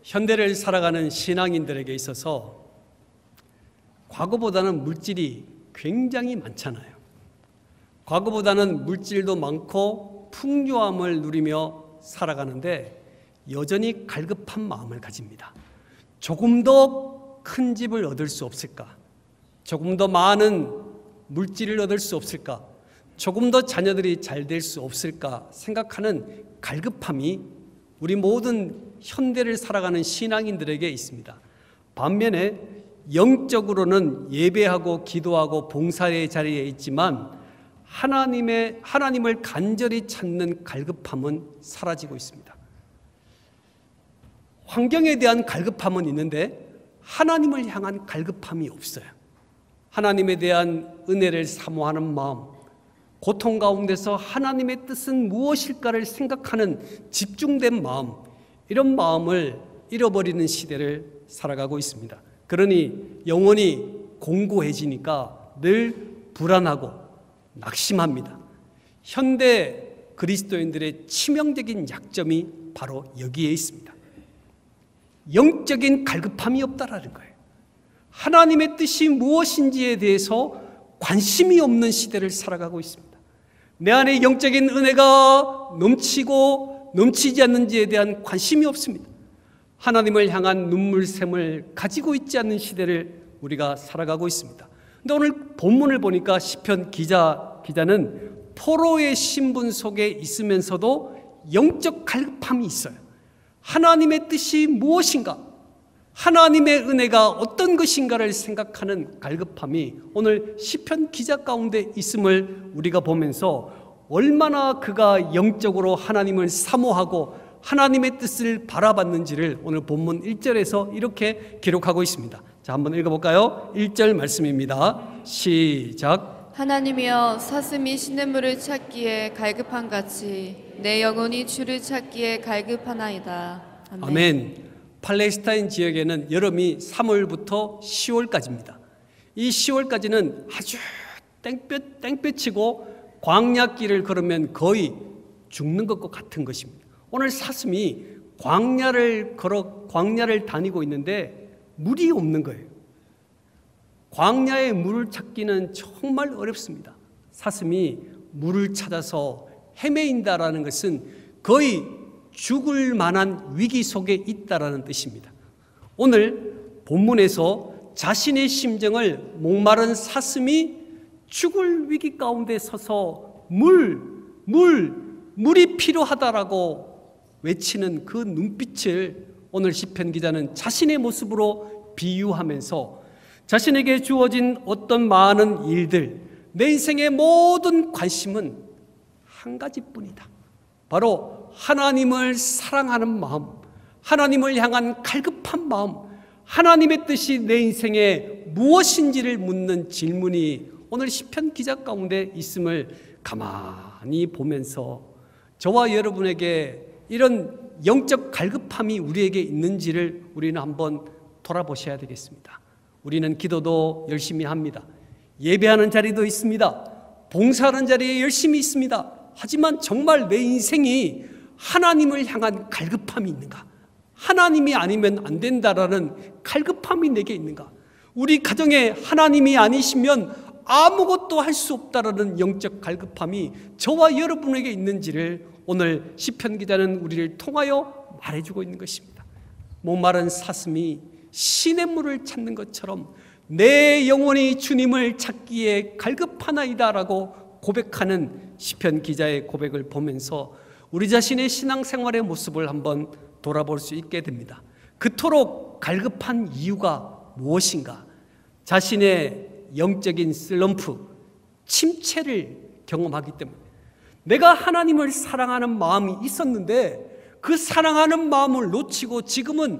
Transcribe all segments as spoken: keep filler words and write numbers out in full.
현대를 살아가는 신앙인들에게 있어서 과거보다는 물질이 굉장히 많잖아요. 과거보다는 물질도 많고 풍요함을 누리며 살아가는데 여전히 갈급한 마음을 가집니다. 조금 더 큰 집을 얻을 수 없을까? 조금 더 많은 물질을 얻을 수 없을까? 조금 더 자녀들이 잘 될 수 없을까 생각하는 갈급함이 우리 모든 현대를 살아가는 신앙인들에게 있습니다. 반면에 영적으로는 예배하고 기도하고 봉사의 자리에 있지만 하나님의, 하나님을 간절히 찾는 갈급함은 사라지고 있습니다. 환경에 대한 갈급함은 있는데 하나님을 향한 갈급함이 없어요. 하나님에 대한 은혜를 사모하는 마음, 고통 가운데서 하나님의 뜻은 무엇일까를 생각하는 집중된 마음, 이런 마음을 잃어버리는 시대를 살아가고 있습니다. 그러니 영혼이 공고해지니까 늘 불안하고 낙심합니다. 현대 그리스도인들의 치명적인 약점이 바로 여기에 있습니다. 영적인 갈급함이 없다라는 거예요. 하나님의 뜻이 무엇인지에 대해서 관심이 없는 시대를 살아가고 있습니다. 내 안에 영적인 은혜가 넘치고 넘치지 않는지에 대한 관심이 없습니다. 하나님을 향한 눈물샘을 가지고 있지 않는 시대를 우리가 살아가고 있습니다. 근데 오늘 본문을 보니까 시편 기자, 기자는 포로의 신분 속에 있으면서도 영적 갈급함이 있어요. 하나님의 뜻이 무엇인가? 하나님의 은혜가 어떤 것인가를 생각하는 갈급함이 오늘 시편 기자 가운데 있음을 우리가 보면서 얼마나 그가 영적으로 하나님을 사모하고 하나님의 뜻을 바라봤는지를 오늘 본문 일 절에서 이렇게 기록하고 있습니다. 자, 한번 읽어볼까요? 일 절 말씀입니다. 시작. 하나님이여, 사슴이 시냇물을 찾기에 갈급한 같이 내 영혼이 주를 찾기에 갈급하나이다. 아멘. 아멘. 팔레스타인 지역에는 여름이 삼월부터 시월까지입니다. 이 시월까지는 아주 땡볕, 땡볕이고 광야길을 걸으면 거의 죽는 것과 같은 것입니다. 오늘 사슴이 광야를 걸어 광야를 다니고 있는데 물이 없는 거예요. 광야에 물을 찾기는 정말 어렵습니다. 사슴이 물을 찾아서 헤매인다라는 것은 거의 죽을 만한 위기 속에 있다라는 뜻입니다. 오늘 본문에서 자신의 심정을 목마른 사슴이 죽을 위기 가운데 서서 물, 물, 물이 필요하다라고 외치는 그 눈빛을 오늘 시편 기자는 자신의 모습으로 비유하면서 자신에게 주어진 어떤 많은 일들, 내 인생의 모든 관심은 한 가지뿐이다. 바로 하나님을 사랑하는 마음, 하나님을 향한 갈급한 마음, 하나님의 뜻이 내 인생에 무엇인지를 묻는 질문이 오늘 시편 기자 가운데 있음을 가만히 보면서 저와 여러분에게 이런 영적 갈급함이 우리에게 있는지를 우리는 한번 돌아보셔야 되겠습니다. 우리는 기도도 열심히 합니다. 예배하는 자리도 있습니다. 봉사하는 자리에 열심히 있습니다. 하지만 정말 내 인생이 하나님을 향한 갈급함이 있는가? 하나님이 아니면 안 된다라는 갈급함이 내게 있는가? 우리 가정에 하나님이 아니시면 아무것도 할 수 없다라는 영적 갈급함이 저와 여러분에게 있는지를 오늘 시편 기자는 우리를 통하여 말해주고 있는 것입니다. 목마른 사슴이 시냇물을 찾는 것처럼 내 영혼이 주님을 찾기에 갈급하나이다라고 고백하는 시편 기자의 고백을 보면서 우리 자신의 신앙생활의 모습을 한번 돌아볼 수 있게 됩니다. 그토록 갈급한 이유가 무엇인가? 자신의 영적인 슬럼프, 침체를 경험하기 때문에 내가 하나님을 사랑하는 마음이 있었는데 그 사랑하는 마음을 놓치고 지금은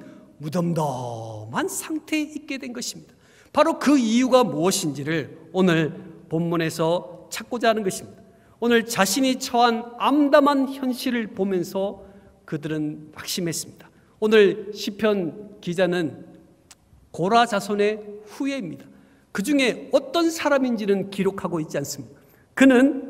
무덤덤한 상태에 있게 된 것입니다. 바로 그 이유가 무엇인지를 오늘 본문에서 찾고자 하는 것입니다. 오늘 자신이 처한 암담한 현실을 보면서 그들은 낙심했습니다. 오늘 시편 기자는 고라 자손의 후예입니다. 그 중에 어떤 사람인지는 기록하고 있지 않습니다. 그는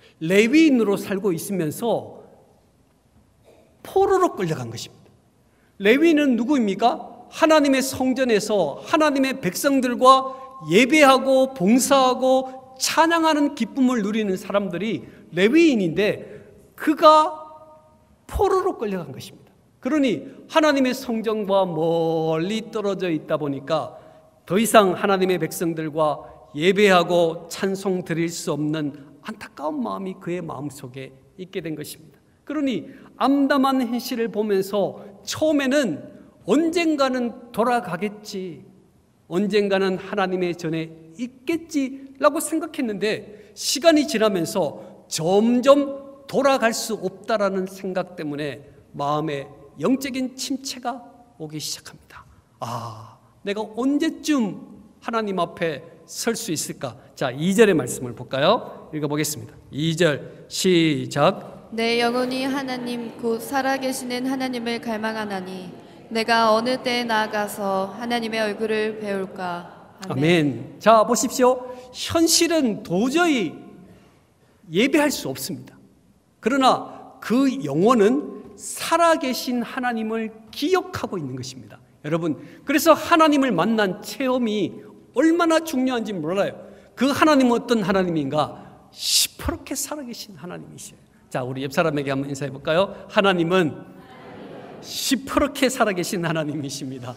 레위인으로 살고 있으면서 포로로 끌려간 것입니다. 레위인은 누구입니까? 하나님의 성전에서 하나님의 백성들과 예배하고 봉사하고 찬양하는 기쁨을 누리는 사람들이 레위인인데 그가 포로로 끌려간 것입니다. 그러니 하나님의 성전과 멀리 떨어져 있다 보니까 더 이상 하나님의 백성들과 예배하고 찬송 드릴 수 없는 안타까운 마음이 그의 마음속에 있게 된 것입니다. 그러니 암담한 현실을 보면서 처음에는 언젠가는 돌아가겠지, 언젠가는 하나님의 전에 있겠지라고 생각했는데 시간이 지나면서 점점 돌아갈 수 없다라는 생각 때문에 마음에 영적인 침체가 오기 시작합니다. 아, 내가 언제쯤 하나님 앞에 설 수 있을까? 자, 이 절의 말씀을 볼까요? 읽어보겠습니다. 이 절 시작. 내 영혼이 하나님 곧 살아계시는 하나님을 갈망하나니 내가 어느 때에 나아가서 하나님의 얼굴을 배울까? 아멘. 아멘. 자, 보십시오. 현실은 도저히 예배할 수 없습니다. 그러나 그 영혼은 살아계신 하나님을 기억하고 있는 것입니다. 여러분, 그래서 하나님을 만난 체험이 얼마나 중요한지 몰라요. 그 하나님은 어떤 하나님인가? 시퍼렇게 살아계신 하나님이시에요. 자, 우리 옆 사람에게 한번 인사해 볼까요? 하나님은 시퍼렇게 살아계신 하나님이십니다.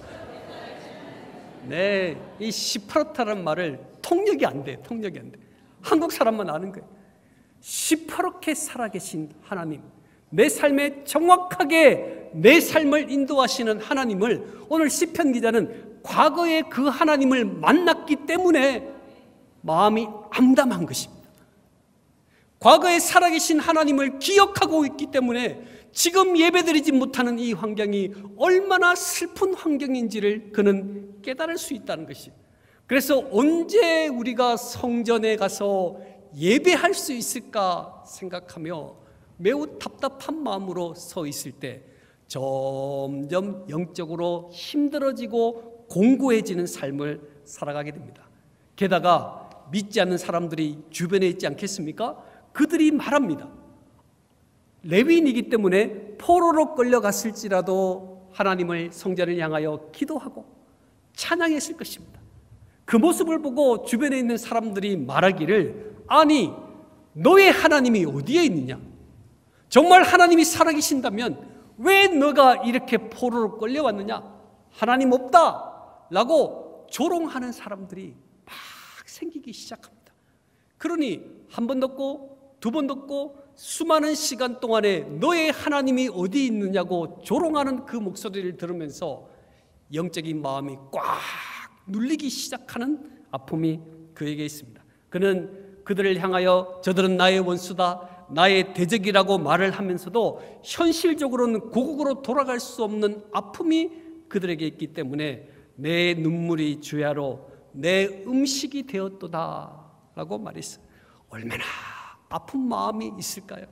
네, 이 시퍼렇다는 말을 통역이 안 돼, 통역이 안 돼. 한국 사람만 아는 거예요. 시퍼렇게 살아계신 하나님, 내 삶에 정확하게 내 삶을 인도하시는 하나님을 오늘 시편 기자는 과거에 그 하나님을 만났기 때문에 마음이 암담한 것입니다. 과거에 살아계신 하나님을 기억하고 있기 때문에 지금 예배드리지 못하는 이 환경이 얼마나 슬픈 환경인지를 그는 깨달을 수 있다는 것이에요. 그래서 언제 우리가 성전에 가서 예배할 수 있을까 생각하며 매우 답답한 마음으로 서 있을 때 점점 영적으로 힘들어지고 공고해지는 삶을 살아가게 됩니다. 게다가 믿지 않는 사람들이 주변에 있지 않겠습니까? 그들이 말합니다. 레위인이기 때문에 포로로 끌려갔을지라도 하나님을 성전을 향하여 기도하고 찬양했을 것입니다. 그 모습을 보고 주변에 있는 사람들이 말하기를, 아니 너의 하나님이 어디에 있느냐? 정말 하나님이 살아계신다면 왜 너가 이렇게 포로로 끌려왔느냐? 하나님 없다 라고 조롱하는 사람들이 막 생기기 시작합니다. 그러니 한 번 듣고 두 번 듣고 수많은 시간 동안에 너의 하나님이 어디 있느냐고 조롱하는 그 목소리를 들으면서 영적인 마음이 꽉 눌리기 시작하는 아픔이 그에게 있습니다. 그는 그들을 향하여 저들은 나의 원수다, 나의 대적이라고 말을 하면서도 현실적으로는 고국으로 돌아갈 수 없는 아픔이 그들에게 있기 때문에 내 눈물이 주야로 내 음식이 되었도다 라고 말했어요. 얼마나 아픈 마음이 있을까요?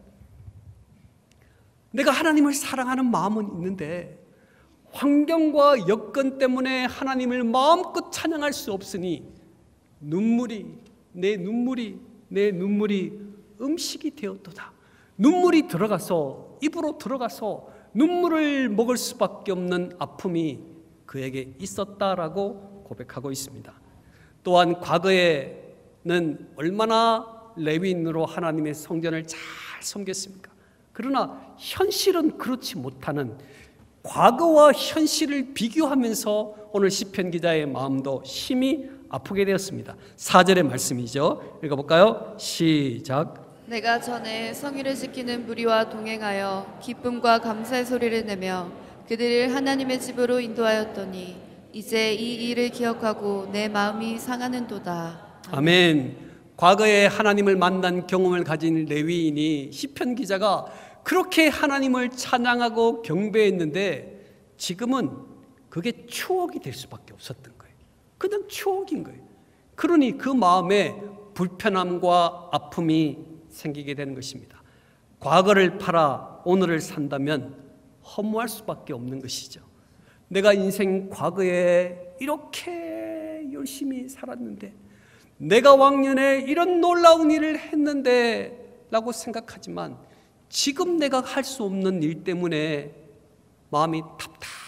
내가 하나님을 사랑하는 마음은 있는데 환경과 여건 때문에 하나님을 마음껏 찬양할 수 없으니 눈물이 내 눈물이 내 눈물이 음식이 되었도다. 눈물이 들어가서 입으로 들어가서 눈물을 먹을 수밖에 없는 아픔이 그에게 있었다라고 고백하고 있습니다. 또한 과거에는 얼마나 레위인으로 하나님의 성전을 잘 섬겼습니까? 그러나 현실은 그렇지 못하는 과거와 현실을 비교하면서 오늘 시편 기자의 마음도 심히 아프게 되었습니다. 사 절의 말씀이죠. 읽어볼까요? 시작. 내가 전에 성의를 지키는 무리와 동행하여 기쁨과 감사의 소리를 내며 그들을 하나님의 집으로 인도하였더니 이제 이 일을 기억하고 내 마음이 상하는도다. 아멘. 과거에 하나님을 만난 경험을 가진 레위인이 시편 기자가 그렇게 하나님을 찬양하고 경배했는데 지금은 그게 추억이 될 수밖에 없었던 거예요. 그냥 추억인 거예요. 그러니 그 마음에 불편함과 아픔이 생기게 되는 것입니다. 과거를 팔아 오늘을 산다면 허무할 수밖에 없는 것이죠. 내가 인생 과거에 이렇게 열심히 살았는데, 내가 왕년에 이런 놀라운 일을 했는데 라고 생각하지만 지금 내가 할 수 없는 일 때문에 마음이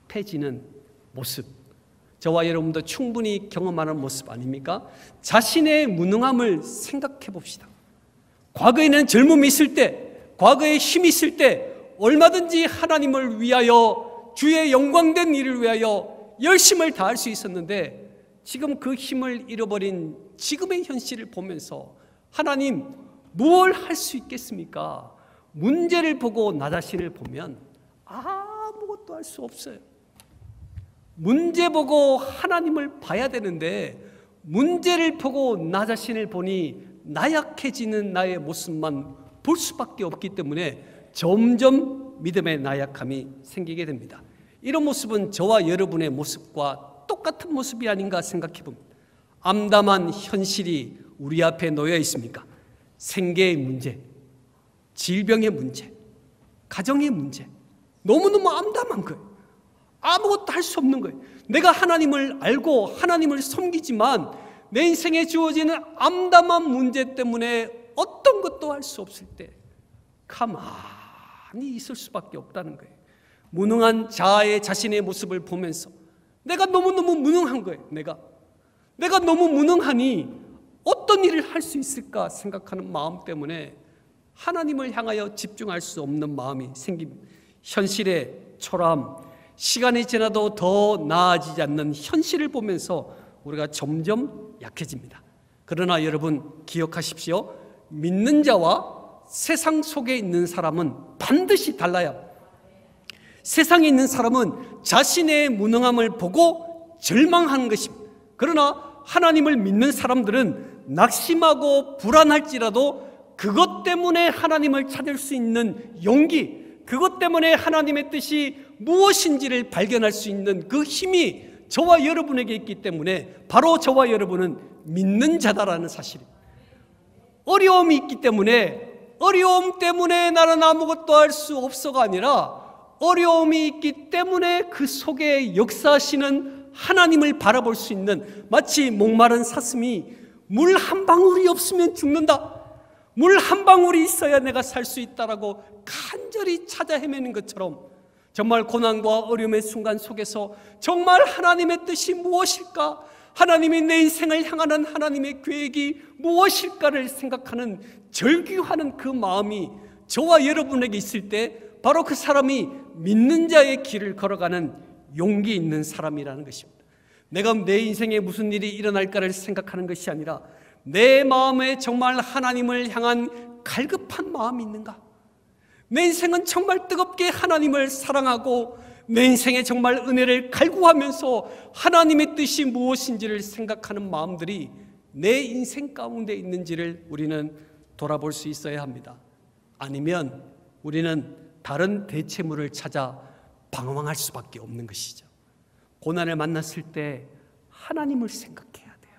답답해지는 모습, 저와 여러분도 충분히 경험하는 모습 아닙니까? 자신의 무능함을 생각해 봅시다. 과거에는 젊음이 있을 때, 과거에 힘이 있을 때 얼마든지 하나님을 위하여, 주의 영광된 일을 위하여 열심을 다할 수 있었는데, 지금 그 힘을 잃어버린 지금의 현실을 보면서 하나님 무엇을 할 수 있겠습니까? 문제를 보고 나 자신을 보면 아무것도 할 수 없어요. 문제 보고 하나님을 봐야 되는데, 문제를 보고 나 자신을 보니 나약해지는 나의 모습만 볼 수밖에 없기 때문에 점점 믿음의 나약함이 생기게 됩니다. 이런 모습은 저와 여러분의 모습과 똑같은 모습이 아닌가 생각해 봅니다. 암담한 현실이 우리 앞에 놓여 있습니까? 생계의 문제, 질병의 문제, 가정의 문제, 너무너무 암담한 거예요. 아무것도 할 수 없는 거예요. 내가 하나님을 알고 하나님을 섬기지만 내 인생에 주어지는 암담한 문제 때문에 어떤 것도 할 수 없을 때 가만히 있을 수밖에 없다는 거예요. 무능한 자아의 자신의 모습을 보면서 내가 너무너무 무능한 거예요. 내가 내가 너무 무능하니 어떤 일을 할 수 있을까 생각하는 마음 때문에 하나님을 향하여 집중할 수 없는 마음이 생깁니다. 현실의 초라함, 시간이 지나도 더 나아지지 않는 현실을 보면서 우리가 점점 약해집니다. 그러나 여러분 기억하십시오. 믿는 자와 세상 속에 있는 사람은 반드시 달라요. 세상에 있는 사람은 자신의 무능함을 보고 절망하는 것입니다. 그러나 하나님을 믿는 사람들은 낙심하고 불안할지라도 그것 때문에 하나님을 찾을 수 있는 용기, 그것 때문에 하나님의 뜻이 무엇인지를 발견할 수 있는 그 힘이 저와 여러분에게 있기 때문에 바로 저와 여러분은 믿는 자다라는 사실입니다. 어려움이 있기 때문에 어려움 때문에 나는 아무것도 할 수 없어가 아니라 어려움이 있기 때문에 그 속에 역사하시는 하나님을 바라볼 수 있는, 마치 목마른 사슴이 물 한 방울이 없으면 죽는다, 물 한 방울이 있어야 내가 살 수 있다라고 간절히 찾아 헤매는 것처럼 정말 고난과 어려움의 순간 속에서 정말 하나님의 뜻이 무엇일까, 하나님이 내 인생을 향하는 하나님의 계획이 무엇일까를 생각하는 절규하는 그 마음이 저와 여러분에게 있을 때 바로 그 사람이 믿는 자의 길을 걸어가는 용기 있는 사람이라는 것입니다. 내가 내 인생에 무슨 일이 일어날까를 생각하는 것이 아니라 내 마음에 정말 하나님을 향한 갈급한 마음이 있는가? 내 인생은 정말 뜨겁게 하나님을 사랑하고 내 인생에 정말 은혜를 갈구하면서 하나님의 뜻이 무엇인지를 생각하는 마음들이 내 인생 가운데 있는지를 우리는 돌아볼 수 있어야 합니다. 아니면 우리는 다른 대체물을 찾아 방황할 수밖에 없는 것이죠. 고난을 만났을 때 하나님을 생각해야 돼요.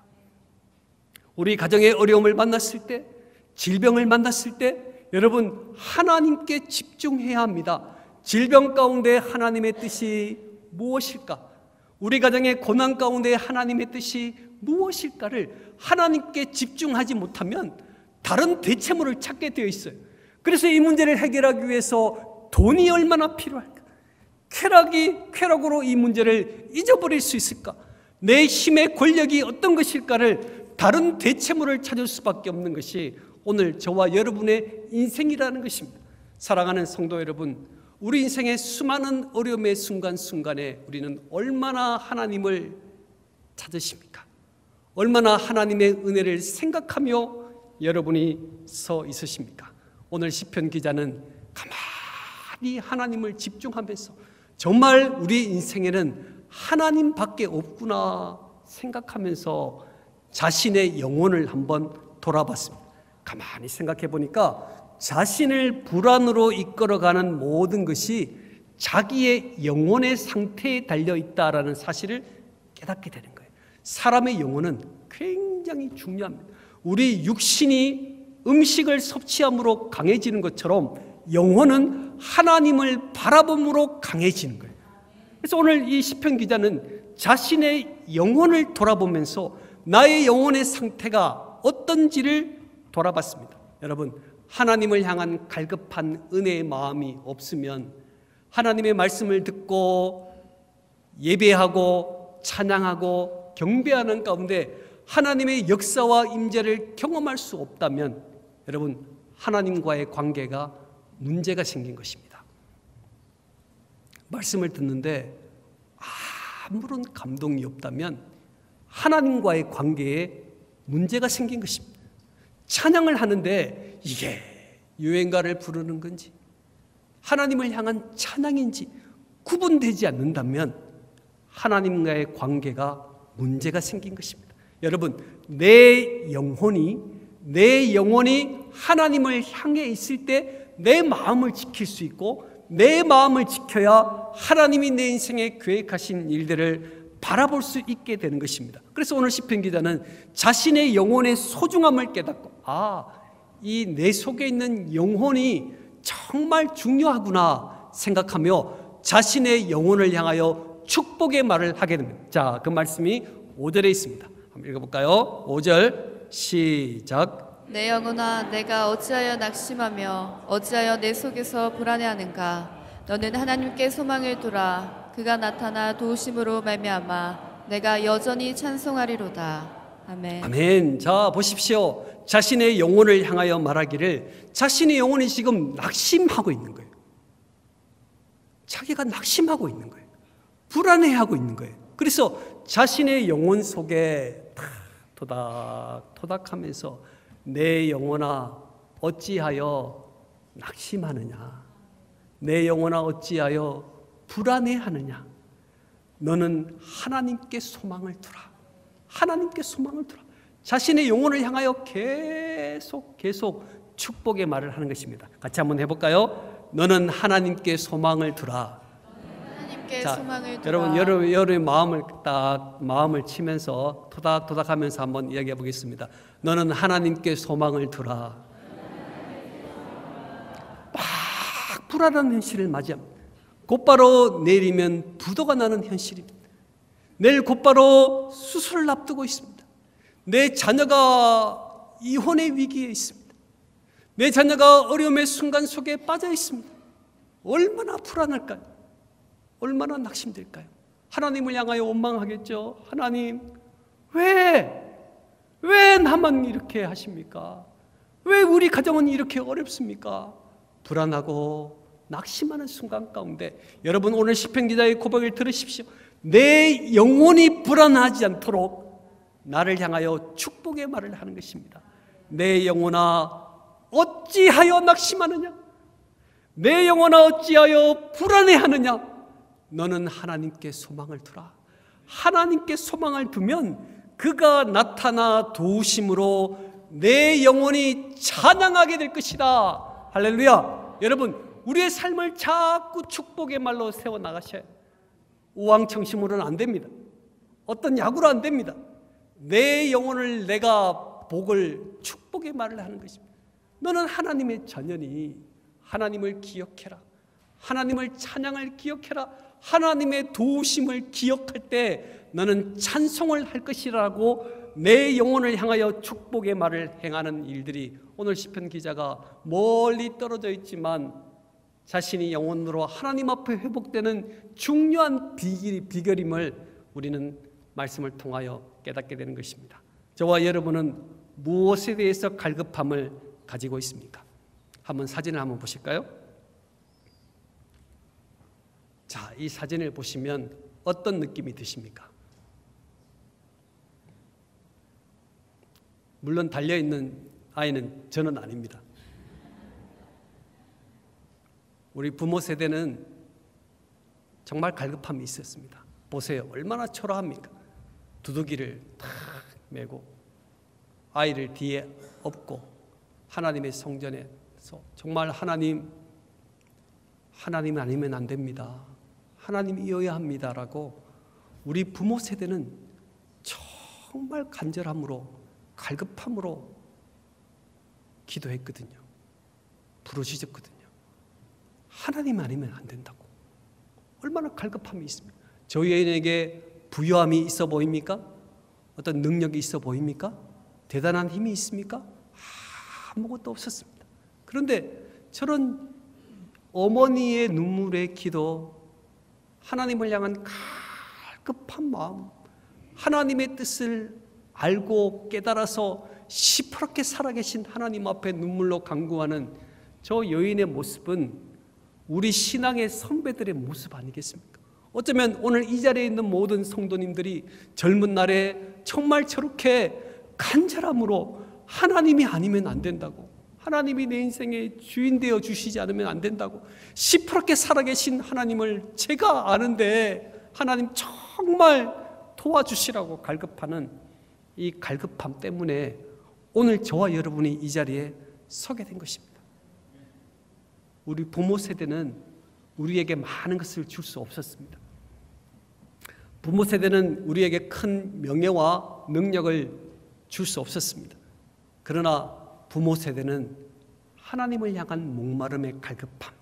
우리 가정의 어려움을 만났을 때, 질병을 만났을 때 여러분 하나님께 집중해야 합니다. 질병 가운데 하나님의 뜻이 무엇일까? 우리 가정의 고난 가운데 하나님의 뜻이 무엇일까를 하나님께 집중하지 못하면 다른 대체물을 찾게 되어 있어요. 그래서 이 문제를 해결하기 위해서 돈이 얼마나 필요할까? 쾌락이, 쾌락으로 이 문제를 잊어버릴 수 있을까? 내 힘의 권력이 어떤 것일까를 다른 대체물을 찾을 수밖에 없는 것이 오늘 저와 여러분의 인생이라는 것입니다. 사랑하는 성도 여러분, 우리 인생의 수많은 어려움의 순간순간에 우리는 얼마나 하나님을 찾으십니까? 얼마나 하나님의 은혜를 생각하며 여러분이 서 있으십니까? 오늘 시편 기자는 가만히 하나님을 집중하면서 정말 우리 인생에는 하나님밖에 없구나 생각하면서 자신의 영혼을 한번 돌아봤습니다. 가만히 생각해 보니까 자신을 불안으로 이끌어가는 모든 것이 자기의 영혼의 상태에 달려있다라는 사실을 깨닫게 되는 거예요. 사람의 영혼은 굉장히 중요합니다. 우리 육신이 음식을 섭취함으로 강해지는 것처럼 영혼은 하나님을 바라봄으로 강해지는 거예요. 그래서 오늘 이 시편 기자는 자신의 영혼을 돌아보면서 나의 영혼의 상태가 어떤지를 돌아봤습니다. 여러분, 하나님을 향한 갈급한 은혜의 마음이 없으면 하나님의 말씀을 듣고 예배하고 찬양하고 경배하는 가운데 하나님의 역사와 임재를 경험할 수 없다면 여러분, 하나님과의 관계가 문제가 생긴 것입니다. 말씀을 듣는데 아무런 감동이 없다면 하나님과의 관계에 문제가 생긴 것입니다. 찬양을 하는데 이게 유행가를 부르는 건지 하나님을 향한 찬양인지 구분되지 않는다면 하나님과의 관계가 문제가 생긴 것입니다. 여러분, 내 영혼이 내 영혼이 하나님을 향해 있을 때 내 마음을 지킬 수 있고 내 마음을 지켜야 하나님이 내 인생에 계획하신 일들을 바라볼 수 있게 되는 것입니다. 그래서 오늘 시편 기자는 자신의 영혼의 소중함을 깨닫고 아, 이 내 속에 있는 영혼이 정말 중요하구나 생각하며 자신의 영혼을 향하여 축복의 말을 하게 됩니다. 자, 그 말씀이 오 절에 있습니다. 한번 읽어볼까요? 오 절 시작. 내 영혼아, 내가 어찌하여 낙심하며 어찌하여 내 속에서 불안해하는가? 너는 하나님께 소망을 두라. 그가 나타나 도우심으로 말미암아 내가 여전히 찬송하리로다. 아멘. 아멘. 자, 보십시오. 자신의 영혼을 향하여 말하기를 자신의 영혼이 지금 낙심하고 있는 거예요. 자기가 낙심하고 있는 거예요. 불안해하고 있는 거예요. 그래서 자신의 영혼 속에 토닥토닥하면서 내 영혼아 어찌하여 낙심하느냐, 내 영혼아 어찌하여 불안해하느냐, 너는 하나님께 소망을 두라. 하나님께 소망을 두라. 자신의 영혼을 향하여 계속 계속 축복의 말을 하는 것입니다. 같이 한번 해볼까요? 너는 하나님께 소망을 두라. 하나님께 자, 소망을 두라. 여러분, 여러분, 여러분 마음을 딱 마음을 치면서 토닥토닥하면서 한번 이야기해 보겠습니다. 너는 하나님께 소망을 두라. 막 불안한 현실을 맞이합니다. 곧바로 내일이면 부도가 나는 현실입니다. 내일 곧바로 수술을 앞두고 있습니다. 내 자녀가 이혼의 위기에 있습니다. 내 자녀가 어려움의 순간 속에 빠져 있습니다. 얼마나 불안할까요? 얼마나 낙심될까요? 하나님을 향하여 원망하겠죠. 하나님, 왜? 왜 나만 이렇게 하십니까? 왜 우리 가정은 이렇게 어렵습니까? 불안하고 낙심하는 순간 가운데 여러분, 오늘 시편 기자의 고백을 들으십시오. 내 영혼이 불안하지 않도록 나를 향하여 축복의 말을 하는 것입니다. 내 영혼아 어찌하여 낙심하느냐? 내 영혼아 어찌하여 불안해하느냐? 너는 하나님께 소망을 두라. 하나님께 소망을 두면 그가 나타나 도우심으로 내 영혼이 찬양하게 될 것이다. 할렐루야. 여러분, 우리의 삶을 자꾸 축복의 말로 세워나가셔야 해요. 우왕청심으로는 안 됩니다. 어떤 약으로 안 됩니다. 내 영혼을 내가 복을 축복의 말을 하는 것입니다. 너는 하나님의 자녀니 하나님을 기억해라. 하나님을 찬양을 기억해라. 하나님의 도우심을 기억할 때 너는 찬송을 할 것이라고 내 영혼을 향하여 축복의 말을 행하는 일들이 오늘 시편 기자가 멀리 떨어져 있지만 자신이 영혼으로 하나님 앞에 회복되는 중요한 비결임을 우리는 말씀을 통하여 깨닫게 되는 것입니다. 저와 여러분은 무엇에 대해서 갈급함을 가지고 있습니까? 한번 사진을 한번 보실까요? 자, 이 사진을 보시면 어떤 느낌이 드십니까? 물론 달려있는 아이는 저는 아닙니다. 우리 부모 세대는 정말 갈급함이 있었습니다. 보세요. 얼마나 초라합니까? 두더기를 탁 메고 아이를 뒤에 업고 하나님의 성전에서 정말 하나님, 하나님 아니면 안 됩니다. 하나님이어야 합니다라고 우리 부모 세대는 정말 간절함으로 갈급함으로 기도했거든요. 부르짖었거든요. 하나님 아니면 안 된다고. 얼마나 갈급함이 있습니까? 저희에게 부유함이 있어 보입니까? 어떤 능력이 있어 보입니까? 대단한 힘이 있습니까? 아무것도 없었습니다. 그런데 저런 어머니의 눈물의 기도, 하나님을 향한 갈급한 마음, 하나님의 뜻을 알고 깨달아서 시퍼렇게 살아계신 하나님 앞에 눈물로 간구하는 저 여인의 모습은 우리 신앙의 선배들의 모습 아니겠습니까? 어쩌면 오늘 이 자리에 있는 모든 성도님들이 젊은 날에 정말 저렇게 간절함으로 하나님이 아니면 안 된다고, 하나님이 내 인생의 주인 되어 주시지 않으면 안 된다고 시퍼렇게 살아계신 하나님을 제가 아는데 하나님 정말 도와주시라고 갈급하는 이 갈급함 때문에 오늘 저와 여러분이 이 자리에 서게 된 것입니다. 우리 부모 세대는 우리에게 많은 것을 줄 수 없었습니다. 부모 세대는 우리에게 큰 명예와 능력을 줄 수 없었습니다. 그러나 부모 세대는 하나님을 향한 목마름의 갈급함,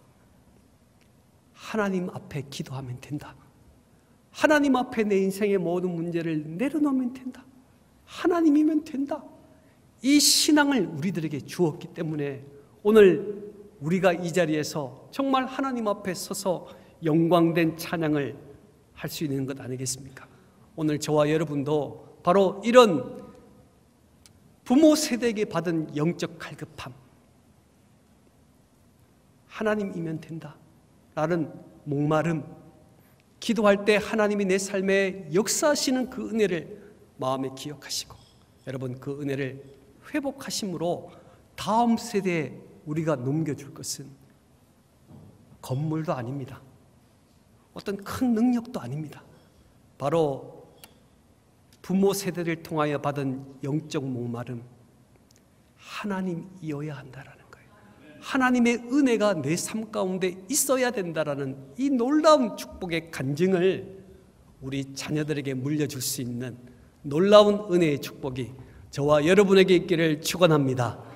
하나님 앞에 기도하면 된다, 하나님 앞에 내 인생의 모든 문제를 내려놓으면 된다, 하나님이면 된다, 이 신앙을 우리들에게 주었기 때문에 오늘 우리가 이 자리에서 정말 하나님 앞에 서서 영광된 찬양을 할 수 있는 것 아니겠습니까? 오늘 저와 여러분도 바로 이런 부모 세대에게 받은 영적 갈급함, 하나님이면 된다 라는 목마름, 기도할 때 하나님이 내 삶에 역사하시는 그 은혜를 마음에 기억하시고 여러분 그 은혜를 회복하심으로 다음 세대에 우리가 넘겨줄 것은 건물도 아닙니다. 어떤 큰 능력도 아닙니다. 바로 부모 세대를 통하여 받은 영적 목마름, 하나님이어야 한다라는 거예요. 하나님의 은혜가 내 삶 가운데 있어야 된다라는 이 놀라운 축복의 간증을 우리 자녀들에게 물려줄 수 있는 놀라운 은혜의 축복이 저와 여러분에게 있기를 축원합니다.